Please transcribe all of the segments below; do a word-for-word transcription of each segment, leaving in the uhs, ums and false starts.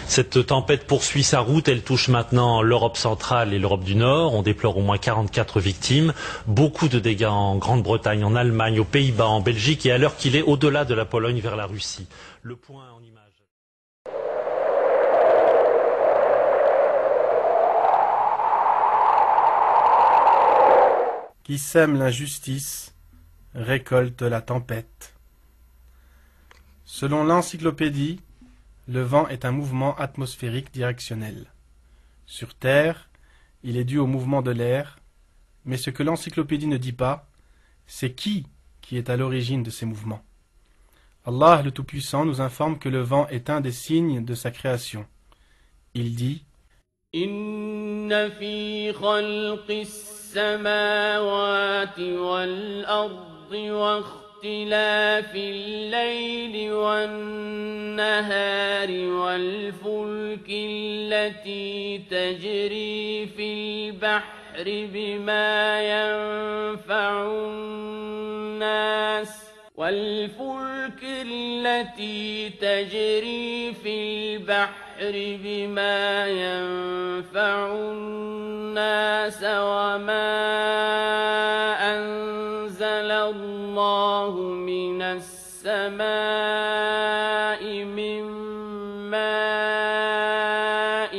Cette tempête poursuit sa route, elle touche maintenant l'Europe centrale et l'Europe du Nord. On déplore au moins quarante-quatre victimes, beaucoup de dégâts en Grande-Bretagne, en Allemagne, aux Pays-Bas, en Belgique et à l'heure qu'il est au-delà de la Pologne vers la Russie. Le point en image. Qui sème l'injustice récolte la tempête. Selon l'encyclopédie, le vent est un mouvement atmosphérique directionnel. Sur Terre, il est dû au mouvement de l'air, mais ce que l'encyclopédie ne dit pas, c'est qui qui est à l'origine de ces mouvements. Allah le Tout-Puissant nous informe que le vent est un des signes de sa création. Il dit إن في خلق السماوات والأرض واختلاف الليل والنهار والفلك التي تجري في البحر بما ينفع الناس والفلك التي تجري في البحر بما ينفع الناس وما أنزل الله من السماء من ماء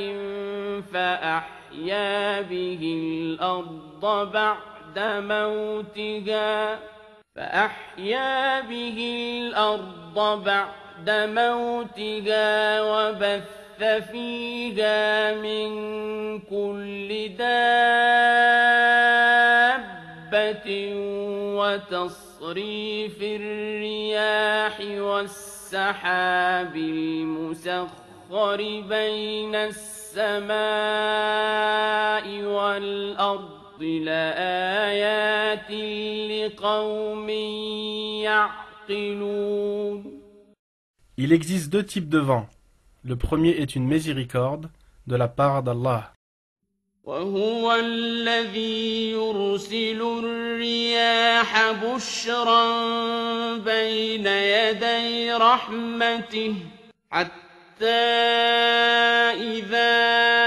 فأحيا به الأرض بعد موتها فأحيا به الأرض بعد موتها وبث فيها من كل دابة وتصريف الرياح والسحاب المسخر بين السماء والأرض لآيات لقوم يعقلون. Il existe deux types de vent. Le premier est une miséricorde de la part d'Allah. وهو الذي يرسل الرياح بشرا بين يدي رحمته حتى إذا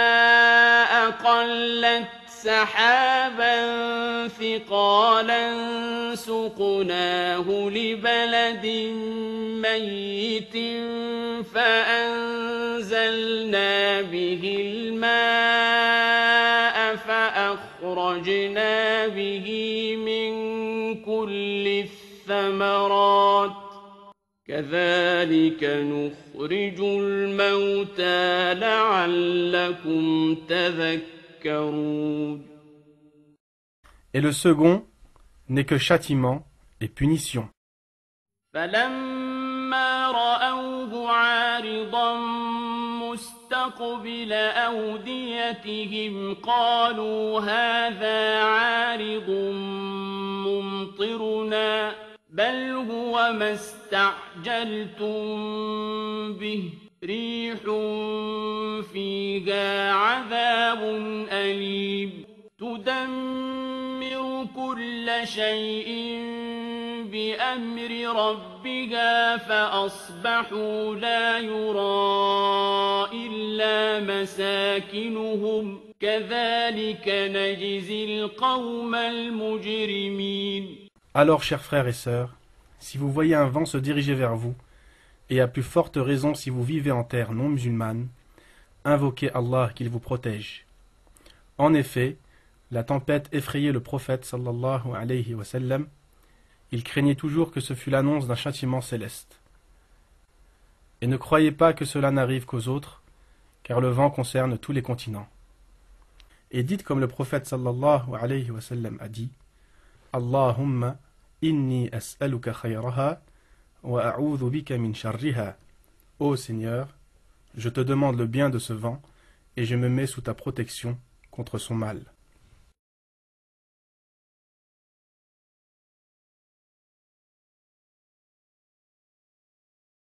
أقلت سحابا ثقالا سقناه لبلد ميت فأنزلنا به الماء فأخرجنا به من كل الثمرات كذلك نخرج الموتى لعلكم تذكرون. Et le second n'est que châtiment et punition. فلما رأوه عارضا مستقبل أوديتهم قالوا هذا عارض ممطرنا بل هو ما استعجلتم به ريح فيها عذاب أليم تدمر كل شيء بأمر ربها فأصبحوا لا يرى إلا مساكنهم كذلك نجزي القوم المجرمين. Alors, chers frères et sœurs, si vous voyez un vent se diriger vers vous, et à plus forte raison si vous vivez en terre non musulmane, invoquez Allah qu'il vous protège. En effet, la tempête effrayait le prophète sallallahu alayhi wa sallam. Il craignait toujours que ce fût l'annonce d'un châtiment céleste. Et ne croyez pas que cela n'arrive qu'aux autres, car le vent concerne tous les continents. Et dites comme le prophète sallallahu alayhi wa sallam a dit, Allahumma inni as'aluka khayraha wa a'udhu bika min sharriha. Ô Seigneur, je te demande le bien de ce vent et je me mets sous ta protection contre son mal.